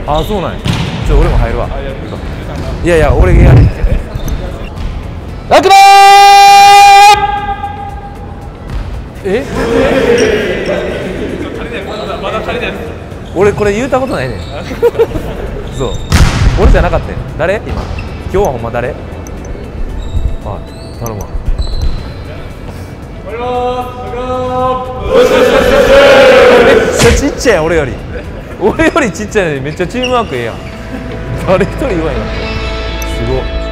ああそうなんや。俺も入るわ。いやいや俺がやるって。楽だー。えまだ足りない。俺これ言うたことないねん。そう俺じゃなかったよ。誰今日はほんま誰。はい頼むわ。めっちゃちっちゃい。俺よりちっちゃいのにめっちゃチームワークええやん。誰一人言わんやん。すごっ。